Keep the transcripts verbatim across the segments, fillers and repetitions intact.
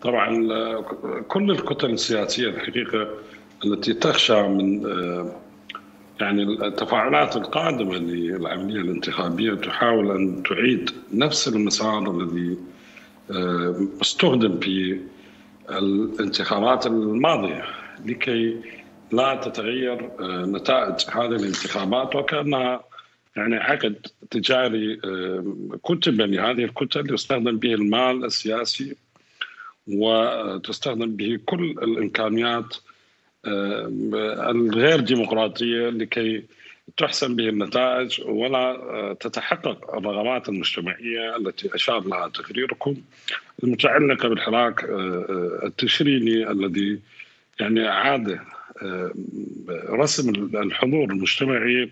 طبعا كل الكتل السياسية الحقيقة التي تخشى من يعني التفاعلات القادمة للعملية الانتخابية تحاول أن تعيد نفس المسار الذي استخدم في الانتخابات الماضية لكي لا تتغير نتائج هذه الانتخابات، وكأنها يعني عقد تجاري كتب لهذه الكتل يستخدم به المال السياسي وتستخدم به كل الإمكانيات الغير ديمقراطية لكي تحسن به النتائج ولا تتحقق الرغبات المجتمعية التي أشار لها تقريركم المتعلقة بالحراك التشريني الذي يعني أعاد رسم الحضور المجتمعي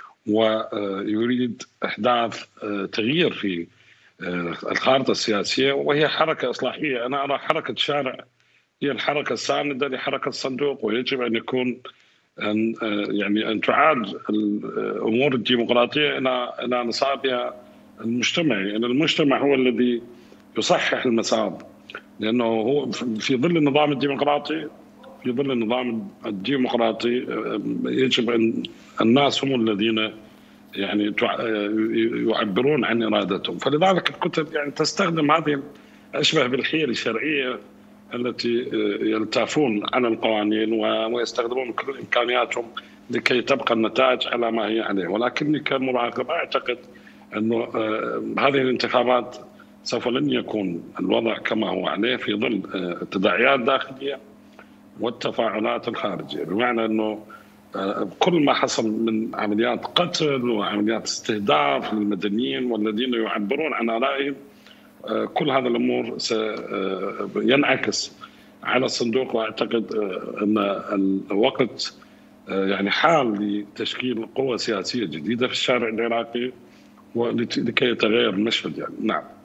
ويريد إحداث تغيير في الخارطة السياسية، وهي حركة إصلاحية. أنا أرى حركة شارع هي الحركة الساندة لحركة الصندوق، ويجب أن يكون أن يعني أن تعاد الأمور الديمقراطية إلى إلى نصابها المجتمعي، أن المجتمع هو الذي يصحح المسار، لأنه هو في ظل النظام الديمقراطي في ظل النظام الديمقراطي يجب أن الناس هم الذين يعني يعبرون عن إرادتهم. فلذلك الكتب يعني تستخدم هذه أشبه بالحيل الشرعية التي يلتافون عن القوانين ويستخدمون كل إمكانياتهم لكي تبقى النتائج على ما هي عليه. ولكني كمراقب أعتقد أنه هذه الانتخابات سوف لن يكون الوضع كما هو عليه في ظل التداعيات الداخلية والتفاعلات الخارجية، بمعنى أنه كل ما حصل من عمليات قتل وعمليات استهداف للمدنيين والذين يعبرون عن آرائهم، كل هذه الأمور سينعكس على الصندوق. وأعتقد أن الوقت يعني حال لتشكيل قوة سياسية جديدة في الشارع العراقي ولكي يتغير المشهد يعني. نعم.